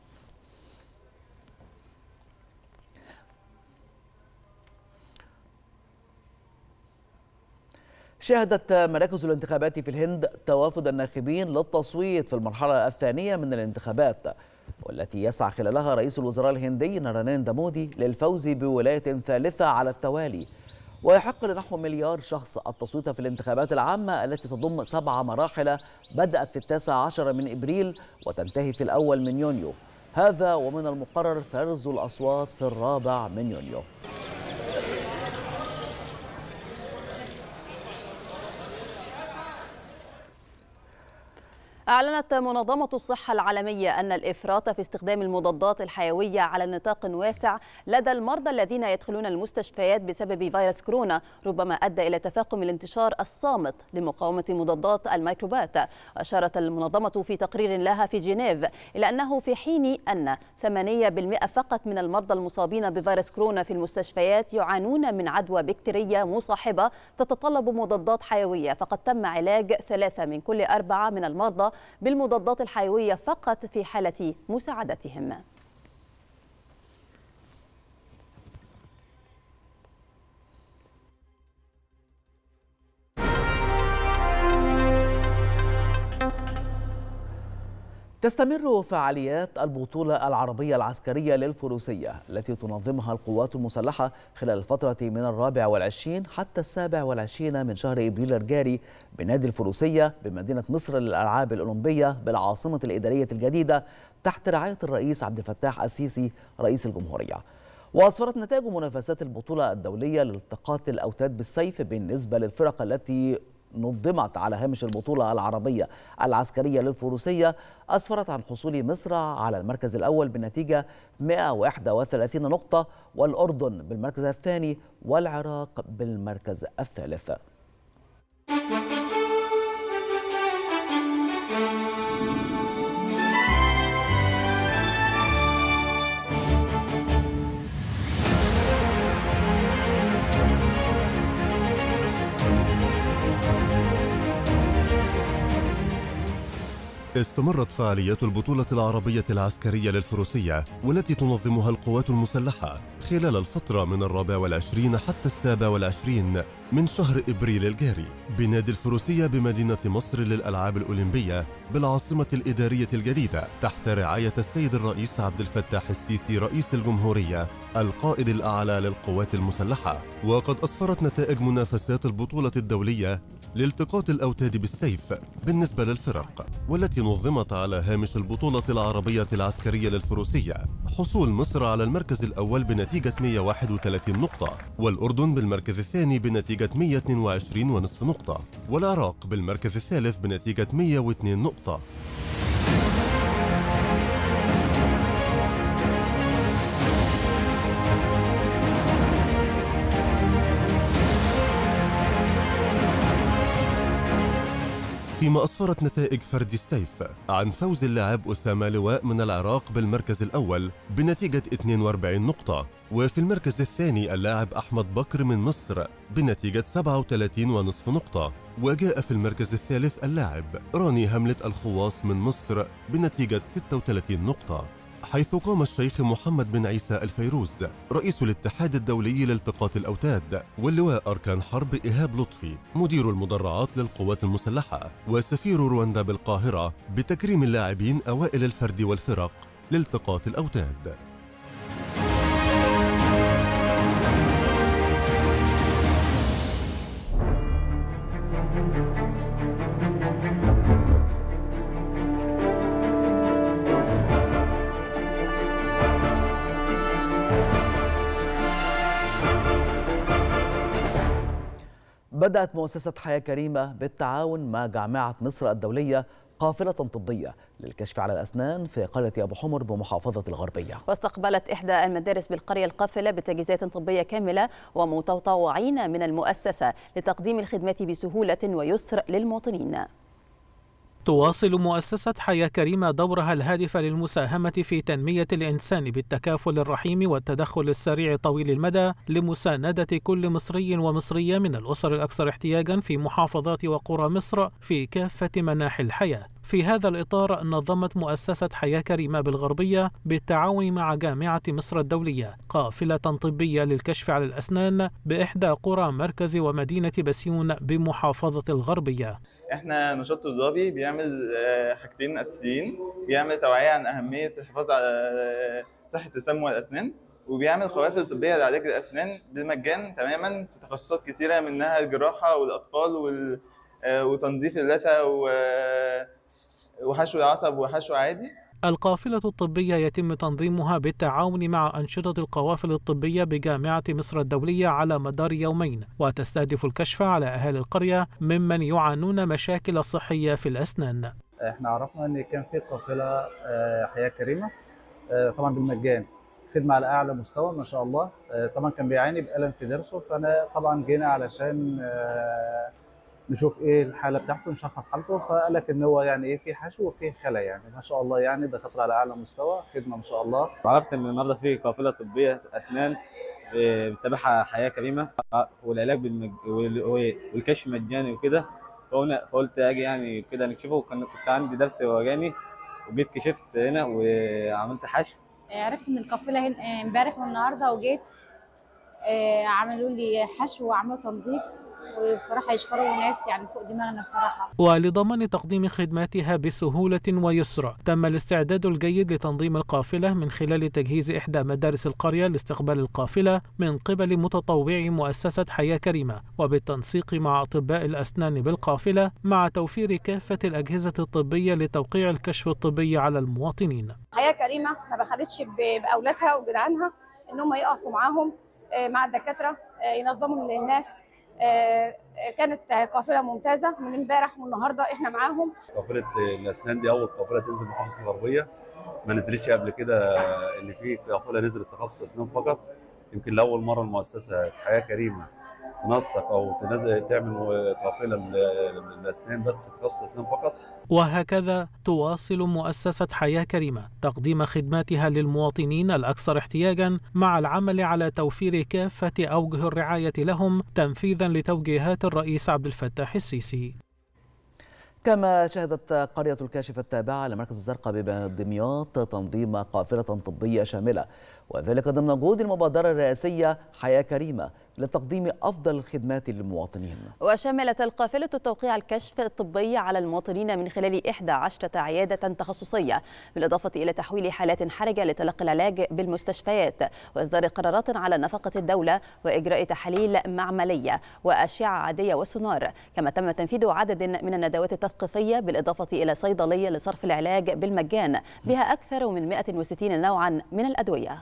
شهدت مراكز الانتخابات في الهند توافد الناخبين للتصويت في المرحلة الثانية من الانتخابات، والتي يسعى خلالها رئيس الوزراء الهندي ناريندرا مودي للفوز بولاية ثالثة على التوالي. ويحق لنحو مليار شخص التصويت في الانتخابات العامة التي تضم 7 مراحل بدأت في 19 من إبريل وتنتهي في 1 من يونيو. هذا ومن المقرر فرز الأصوات في 4 من يونيو. أعلنت منظمة الصحة العالمية أن الإفراط في استخدام المضادات الحيوية على نطاق واسع لدى المرضى الذين يدخلون المستشفيات بسبب فيروس كورونا ربما أدى إلى تفاقم الانتشار الصامت لمقاومة مضادات الميكروبات. أشارت المنظمة في تقرير لها في جنيف إلى أنه في حين أن 8% فقط من المرضى المصابين بفيروس كورونا في المستشفيات يعانون من عدوى بكتيرية مصاحبة تتطلب مضادات حيوية، فقد تم علاج 3 من كل 4 من المرضى بالمضادات الحيوية فقط في حالة مساعدتهم. تستمر فعاليات البطولة العربية العسكرية للفروسية التي تنظمها القوات المسلحة خلال الفترة من 24 حتى 27 من شهر إبريل الجاري بنادي الفروسية بمدينة مصر للألعاب الأولمبية بالعاصمة الإدارية الجديدة تحت رعاية الرئيس عبد الفتاح السيسي رئيس الجمهورية. وأسفرت نتائج منافسات البطولة الدولية لالتقاط الأوتاد بالسيف بالنسبة للفرق التي نظمت على هامش البطولة العربية العسكرية للفروسية، أسفرت عن حصول مصر على المركز الأول بنتيجة 131 نقطة، والأردن بالمركز الثاني، والعراق بالمركز الثالث. استمرت فعاليات البطولة العربية العسكرية للفروسية والتي تنظمها القوات المسلحة خلال الفترة من 24 حتى 27 من شهر إبريل الجاري بنادي الفروسية بمدينة مصر للألعاب الأولمبية بالعاصمة الإدارية الجديدة تحت رعاية السيد الرئيس عبد الفتاح السيسي رئيس الجمهورية القائد الأعلى للقوات المسلحة. وقد أسفرت نتائج منافسات البطولة الدولية لالتقاط الأوتاد بالسيف بالنسبة للفرق والتي نظمت على هامش البطولة العربية العسكرية للفروسية، حصول مصر على المركز الأول بنتيجة 131 نقطة، والأردن بالمركز الثاني بنتيجة 122.5 نقطة، والعراق بالمركز الثالث بنتيجة 102 نقطة. فيما أسفرت نتائج فرد السيف عن فوز اللاعب أسامة لواء من العراق بالمركز الأول بنتيجة 42 نقطة، وفي المركز الثاني اللاعب أحمد بكر من مصر بنتيجة 37.5 نقطة، وجاء في المركز الثالث اللاعب راني هملة الخواص من مصر بنتيجة 36 نقطة. حيث قام الشيخ محمد بن عيسى الفيروز رئيس الاتحاد الدولي لالتقاط الأوتاد، واللواء أركان حرب إيهاب لطفي مدير المدرعات للقوات المسلحة، وسفير رواندا بالقاهرة بتكريم اللاعبين أوائل الفرد والفرق لالتقاط الأوتاد. بدأت مؤسسة حياة كريمة بالتعاون مع جامعة مصر الدولية قافلة طبية للكشف على الأسنان في قرية أبو حمر بمحافظة الغربية. واستقبلت إحدى المدارس بالقرية القافلة بتجهيزات طبية كاملة ومتطوعين من المؤسسة لتقديم الخدمات بسهولة ويسر للمواطنين. تواصل مؤسسة حياة كريمة دورها الهادف للمساهمة في تنمية الإنسان بالتكافل الرحيم والتدخل السريع طويل المدى لمساندة كل مصري ومصرية من الأسر الأكثر احتياجا في محافظات وقرى مصر في كافة مناحي الحياة. في هذا الإطار نظمت مؤسسة حياة كريمة بالغربية بالتعاون مع جامعة مصر الدولية قافلة طبية للكشف على الأسنان بإحدى قرى مركز ومدينة بسيون بمحافظة الغربية. احنا نشاط طلابي بيعمل حاجتين أساسيين، بيعمل توعية عن أهمية الحفاظ على صحة الفم والأسنان، وبيعمل قوافل طبية لعلاج الأسنان بالمجان تماما في تخصصات كثيرة منها الجراحة والأطفال وتنظيف اللثة وحشو العصب وحشو عادي. القافلة الطبية يتم تنظيمها بالتعاون مع أنشطة القوافل الطبية بجامعة مصر الدولية على مدار يومين، وتستهدف الكشف على أهالي القرية ممن يعانون مشاكل صحية في الأسنان. احنا عرفنا ان كان في قافلة حياة كريمة طبعا بالمجان، خدمة على أعلى مستوى ما شاء الله. طبعا كان بيعاني بألم في ضرسه، فأنا طبعا جينا علشان نشوف ايه الحاله بتاعته، نشخص حالته، فقال لك ان هو يعني ايه في حشو وفي خلع، يعني ما شاء الله يعني دكاتره على اعلى مستوى، خدمه ما شاء الله. عرفت ان النهارده في قافله طبيه اسنان بتتابعها حياه كريمه، والعلاج والكشف مجاني وكده، فقلت اجي يعني كده نكشفه. كنت عندي درس وراني وجيت كشفت هنا وعملت حشو. عرفت ان القافله هنا امبارح والنهارده، وجيت عملوا لي حشو وعملوا تنظيف، وبصراحة يشكروا الناس يعني فوق دماغنا بصراحة. ولضمان تقديم خدماتها بسهولة ويسر تم الاستعداد الجيد لتنظيم القافلة من خلال تجهيز إحدى مدارس القرية لاستقبال القافلة من قبل متطوعي مؤسسة حياة كريمة، وبالتنسيق مع أطباء الأسنان بالقافلة، مع توفير كافة الأجهزة الطبية لتوقيع الكشف الطبي على المواطنين. حياة كريمة ما بخلتش بأولادها وجدعانها إنهم يقفوا معاهم مع الدكاترة ينظموا للناس. كانت قافله ممتازه من امبارح والنهارده احنا معاهم. قافله الاسنان دي اول قافله تنزل محافظه الغربيه، ما نزلتش قبل كده ان في قافله نزلت تخصص اسنان فقط. يمكن لاول مره المؤسسه حياه كريمه تنسق او تعمل قافله للاسنان بس تخصص اسنان فقط. وهكذا تواصل مؤسسة حياة كريمة تقديم خدماتها للمواطنين الأكثر احتياجا، مع العمل على توفير كافة أوجه الرعاية لهم تنفيذا لتوجيهات الرئيس عبد الفتاح السيسي. كما شهدت قرية الكاشف التابعة لمركز الزرقاء بدمياط تنظيم قافلة طبية شاملة، وذلك ضمن جهود المبادرة الرئاسية حياة كريمة لتقديم أفضل الخدمات للمواطنين. وشملت القافلة توقيع الكشف الطبي على المواطنين من خلال 11 عيادة تخصصية، بالإضافة إلى تحويل حالات حرجة لتلقي العلاج بالمستشفيات، وإصدار قرارات على نفقة الدولة، وإجراء تحاليل معملية وأشعة عادية وسونار. كما تم تنفيذ عدد من الندوات التثقيفية، بالإضافة إلى صيدلية لصرف العلاج بالمجان بها أكثر من 160 نوعا من الأدوية.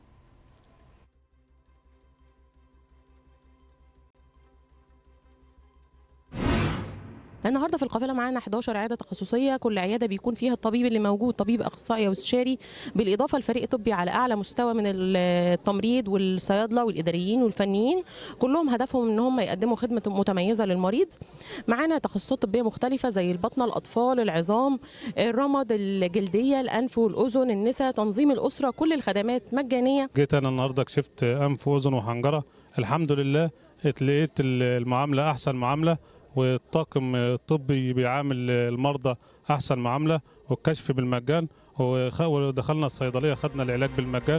النهارده في القافله معانا 11 عياده تخصصيه، كل عياده بيكون فيها الطبيب اللي موجود طبيب اخصائي او استشاري، بالاضافه لفريق طبي على اعلى مستوى من التمريض والصيادله والاداريين والفنيين، كلهم هدفهم ان هم يقدموا خدمه متميزه للمريض. معانا تخصصات طبيه مختلفه زي البطنه، الاطفال، العظام، الرمد، الجلديه، الانف والاذن، النساء، تنظيم الاسره، كل الخدمات مجانيه. جيت انا النهارده كشفت انف واذن وحنجره، الحمد لله اتلقيت المعامله احسن معامله، والطاقم الطبي بيعامل المرضى أحسن معاملة، والكشف بالمجان، ودخلنا الصيدلية خدنا العلاج بالمجان.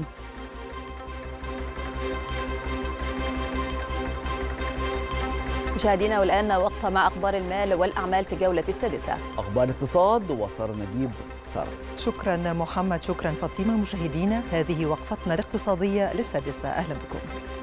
مشاهدينا والآن وقفة مع أخبار المال والأعمال في جولة السادسة. أخبار اقتصاد وسارة نجيب. سارة. شكرا محمد، شكرا فاطمة. مشاهدينا هذه وقفتنا الاقتصادية للسادسة، أهلا بكم.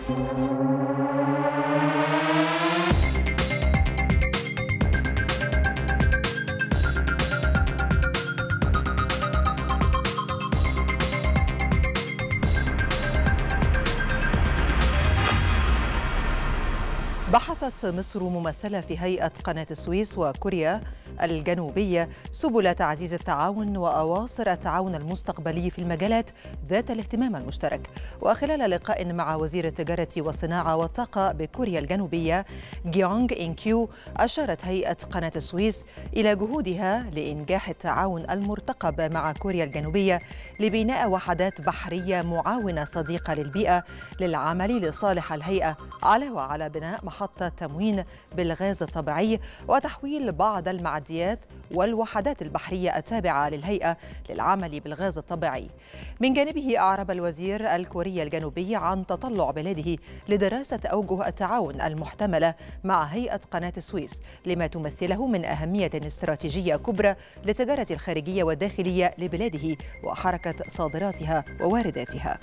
بحثت مصر ممثلة في هيئة قناة السويس وكوريا الجنوبية سبل تعزيز التعاون وأواصر التعاون المستقبلي في المجالات ذات الاهتمام المشترك. وخلال لقاء مع وزير التجارة والصناعة والطاقة بكوريا الجنوبية جيونغ إن كيو، أشارت هيئة قناة السويس إلى جهودها لإنجاح التعاون المرتقب مع كوريا الجنوبية لبناء وحدات بحرية معاونة صديقة للبيئة للعمل لصالح الهيئة، علاوة على بناء محطة تموين بالغاز الطبيعي وتحويل بعض المعدات والوحدات البحرية التابعة للهيئة للعمل بالغاز الطبيعي. من جانبه أعرب الوزير الكوري الجنوبي عن تطلع بلاده لدراسة أوجه التعاون المحتملة مع هيئة قناة السويس لما تمثله من أهمية استراتيجية كبرى للتجارة الخارجية والداخلية لبلاده وحركة صادراتها ووارداتها.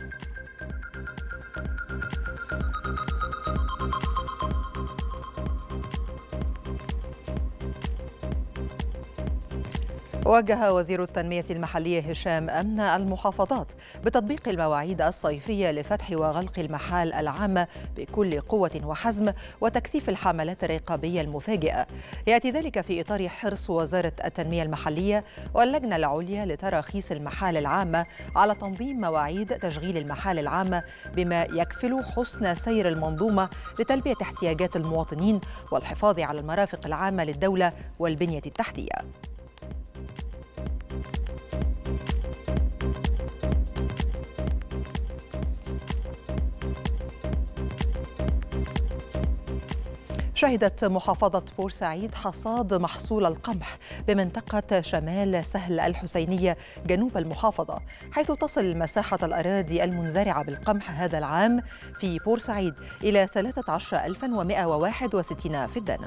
وجه وزير التنمية المحلية هشام أمن المحافظات بتطبيق المواعيد الصيفية لفتح وغلق المحال العامة بكل قوة وحزم وتكثيف الحملات الرقابية المفاجئة. يأتي ذلك في إطار حرص وزارة التنمية المحلية واللجنة العليا لتراخيص المحال العامة على تنظيم مواعيد تشغيل المحال العامة بما يكفل حسن سير المنظومة لتلبية احتياجات المواطنين والحفاظ على المرافق العامة للدولة والبنية التحتية. شهدت محافظة بورسعيد حصاد محصول القمح بمنطقة شمال سهل الحسينية جنوب المحافظة، حيث تصل مساحة الأراضي المنزرعة بالقمح هذا العام في بورسعيد إلى 13161 فدانا.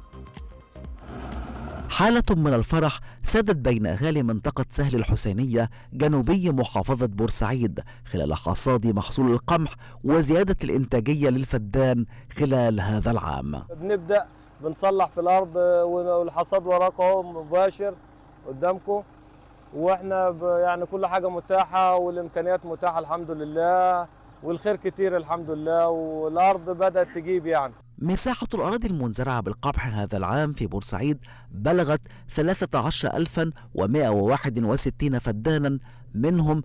حالة من الفرح سادت بين أهالي منطقة سهل الحسينية جنوبي محافظة بورسعيد خلال حصاد محصول القمح وزيادة الإنتاجية للفدان خلال هذا العام. بنبدأ بنصلح في الأرض والحصاد وراكم مباشر قدامكم، وإحنا يعني كل حاجة متاحة والإمكانيات متاحة الحمد لله، والخير كتير الحمد لله، والأرض بدأت تجيب يعني. مساحة الأراضي المنزرعة بالقمح هذا العام في بورسعيد بلغت 13161 فدانا، منهم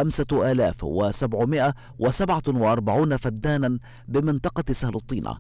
5747 فدانا بمنطقة سهل الطينة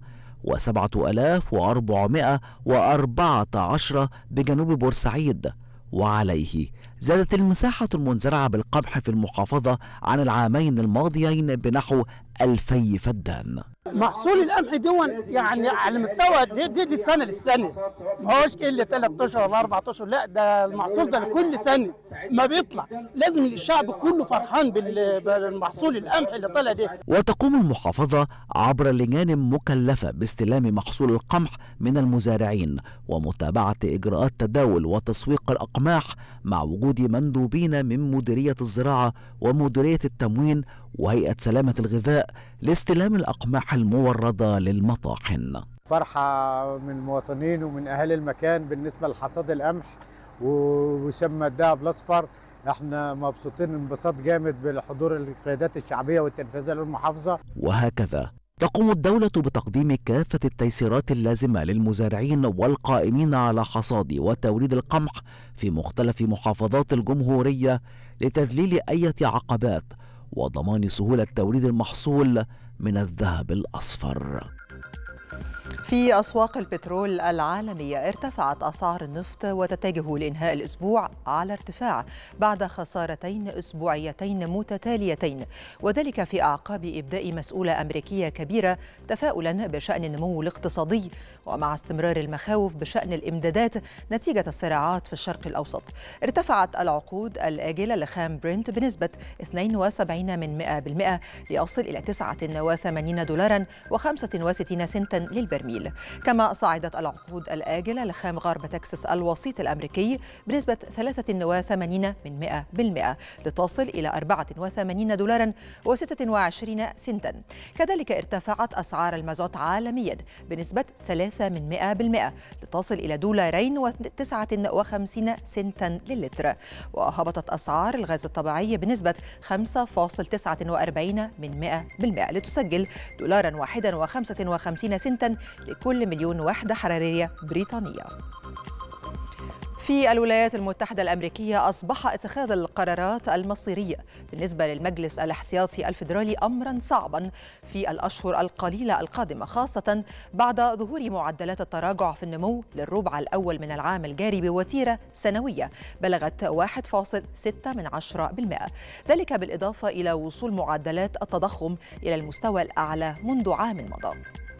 و7414 بجنوب بورسعيد. وعليه زادت المساحة المنزرعة بالقمح في المحافظة عن العامين الماضيين بنحو 2000 فدان. محصول القمح دون يعني على مستوى دي السنه للسنه، ما هوش كل 3 اشهر ولا 4 اشهر، لا ده المحصول ده لكل سنه ما بيطلع، لازم الشعب كله فرحان بالمحصول القمح اللي طلع ده. وتقوم المحافظه عبر لجان مكلفه باستلام محصول القمح من المزارعين ومتابعه اجراءات تداول وتسويق الاقماح مع وجود مندوبين من مديريه الزراعه ومديريه التموين وهيئة سلامة الغذاء لاستلام الأقماح الموردة للمطاحن. فرحة من المواطنين ومن أهالي المكان بالنسبة لحصاد القمح ويسمى الدهب الأصفر. احنا مبسوطين انبساط جامد بالحضور القيادات الشعبية والتنفيذية للمحافظة. وهكذا تقوم الدولة بتقديم كافة التيسيرات اللازمة للمزارعين والقائمين على حصاد وتوريد القمح في مختلف محافظات الجمهورية لتذليل أي عقبات وضمان سهولة توريد المحصول من الذهب الأصفر. في أسواق البترول العالمية ارتفعت أسعار النفط وتتجه لإنهاء الأسبوع على ارتفاع بعد خسارتين أسبوعيتين متتاليتين، وذلك في أعقاب إبداء مسؤولة أمريكية كبيرة تفاؤلا بشأن النمو الاقتصادي ومع استمرار المخاوف بشأن الإمدادات نتيجة الصراعات في الشرق الأوسط. ارتفعت العقود الآجلة لخام برنت بنسبة 72% ليصل إلى $89.65 للبرميل. كما صعدت العقود الآجلة لخام غرب تكساس الوسيط الأمريكي بنسبة 83% لتصل إلى $84.26. كذلك ارتفعت أسعار المازوت عالميا بنسبة 3% لتصل إلى $2.59 للتر، وهبطت أسعار الغاز الطبيعي بنسبة 5.49% لتسجل $1.55 لكل مليون وحدة حرارية بريطانية. في الولايات المتحدة الأمريكية أصبح اتخاذ القرارات المصيرية بالنسبة للمجلس الاحتياطي الفيدرالي أمرا صعبا في الأشهر القليلة القادمة، خاصة بعد ظهور معدلات التراجع في النمو للربع الأول من العام الجاري بوتيرة سنوية بلغت 1.6%، ذلك بالإضافة إلى وصول معدلات التضخم إلى المستوى الأعلى منذ عام مضى.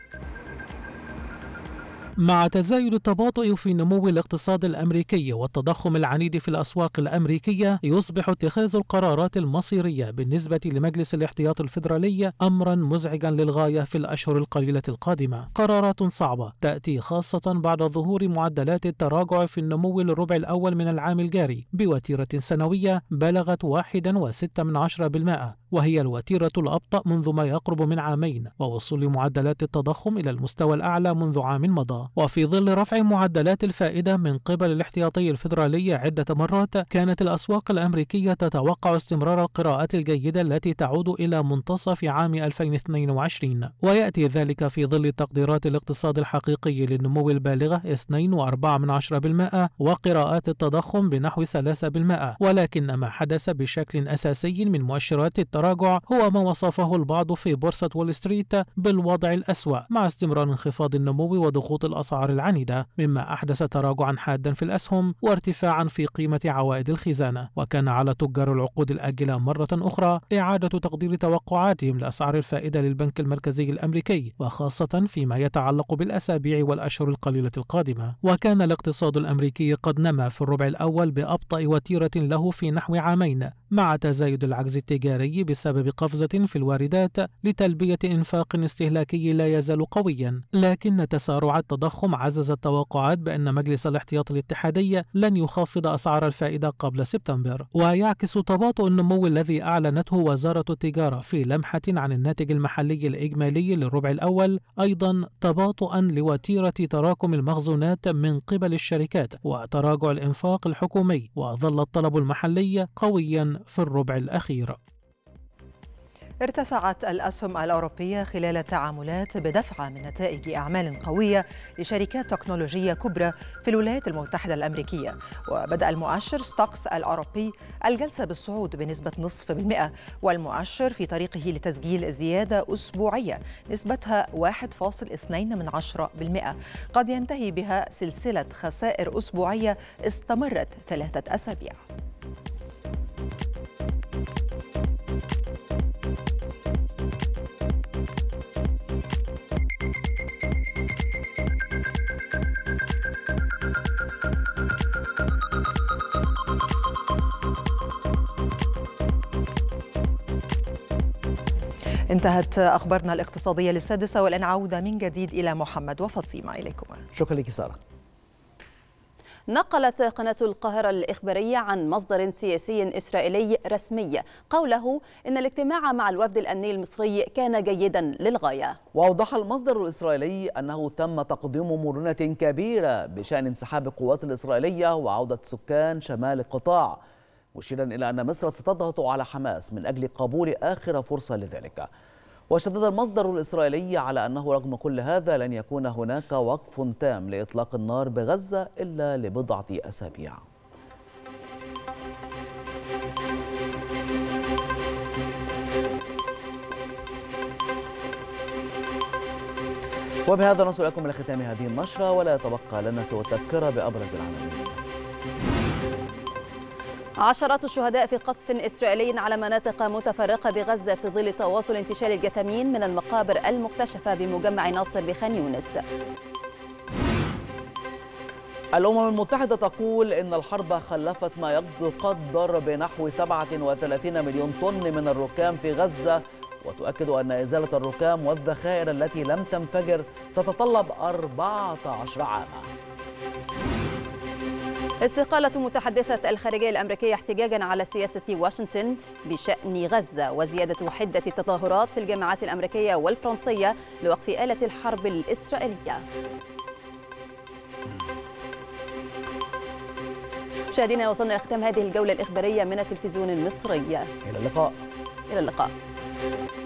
مع تزايد التباطؤ في نمو الاقتصاد الأمريكي والتضخم العنيد في الأسواق الأمريكية، يصبح اتخاذ القرارات المصيرية بالنسبة لمجلس الاحتياط الفيدرالي أمرا مزعجا للغاية في الأشهر القليلة القادمة. قرارات صعبة تأتي خاصة بعد ظهور معدلات التراجع في النمو للربع الأول من العام الجاري بوتيرة سنوية بلغت 1.6%، وهي الوتيرة الأبطأ منذ ما يقرب من عامين، ووصول معدلات التضخم إلى المستوى الأعلى منذ عام مضى. وفي ظل رفع معدلات الفائدة من قبل الاحتياطي الفيدرالي عدة مرات، كانت الأسواق الأمريكية تتوقع استمرار القراءات الجيدة التي تعود إلى منتصف عام 2022، ويأتي ذلك في ظل تقديرات الاقتصاد الحقيقي للنمو البالغة 2.4% وقراءات التضخم بنحو 3%. ولكن ما حدث بشكل أساسي من مؤشرات التراجع هو ما وصفه البعض في بورصة وول ستريت بالوضع الأسوأ، مع استمرار انخفاض النمو وضغوط الأسعار العنيدة، مما أحدث تراجعا حادا في الأسهم وارتفاعا في قيمة عوائد الخزانة. وكان على تجار العقود الآجلة مرة أخرى إعادة تقدير توقعاتهم لأسعار الفائدة للبنك المركزي الأمريكي، وخاصة فيما يتعلق بالأسابيع والأشهر القليلة القادمة. وكان الاقتصاد الأمريكي قد نما في الربع الأول بأبطأ وتيرة له في نحو عامين، مع تزايد العجز التجاري بسبب قفزة في الواردات لتلبية إنفاق استهلاكي لا يزال قويا. لكن تسارع التضخم عزز التوقعات بأن مجلس الاحتياط الاتحادي لن يخفض أسعار الفائدة قبل سبتمبر، ويعكس تباطؤ النمو الذي أعلنته وزارة التجارة في لمحة عن الناتج المحلي الإجمالي للربع الأول أيضا تباطؤا لوتيرة تراكم المخزونات من قبل الشركات وتراجع الإنفاق الحكومي، وظل الطلب المحلي قويا في الربع الأخير. ارتفعت الأسهم الأوروبية خلال التعاملات بدفعة من نتائج أعمال قوية لشركات تكنولوجية كبرى في الولايات المتحدة الأمريكية، وبدأ المؤشر ستوكس الأوروبي الجلسة بالصعود بنسبة 0.5%، والمؤشر في طريقه لتسجيل زيادة أسبوعية نسبتها 1.2%، قد ينتهي بها سلسلة خسائر أسبوعية استمرت 3 أسابيع. انتهت أخبارنا الاقتصادية للسادسة، والآن عودة من جديد إلى محمد وفاطمة. إليكما. شكرا لك سارة. نقلت قناة القاهرة الإخبارية عن مصدر سياسي إسرائيلي رسمي قوله إن الاجتماع مع الوفد الأمني المصري كان جيدا للغاية. وأوضح المصدر الإسرائيلي أنه تم تقديم مرونة كبيرة بشأن انسحاب القوات الإسرائيلية وعودة سكان شمال القطاع، مشيرا إلى أن مصر ستضغط على حماس من أجل قبول آخر فرصة لذلك. وشدد المصدر الإسرائيلي على أنه رغم كل هذا لن يكون هناك وقف تام لإطلاق النار بغزة إلا لبضعة أسابيع. وبهذا نصل لكم إلى ختام هذه النشرة، ولا يتبقى لنا سوى التذكرة بأبرز العناوين. عشرات الشهداء في قصف إسرائيلي على مناطق متفرقة بغزة في ظل تواصل انتشال الجثامين من المقابر المكتشفة بمجمع ناصر بخان يونس. الأمم المتحدة تقول إن الحرب خلفت ما يقدر بنحو 37 مليون طن من الركام في غزة، وتؤكد أن إزالة الركام والذخائر التي لم تنفجر تتطلب 14 عاما. استقالة متحدثة الخارجية الأمريكية احتجاجا على سياسة واشنطن بشأن غزة، وزيادة حدة التظاهرات في الجامعات الأمريكية والفرنسية لوقف آلة الحرب الإسرائيلية. مشاهدينا، وصلنا لختام هذه الجولة الإخبارية من التلفزيون المصري. إلى اللقاء. إلى اللقاء.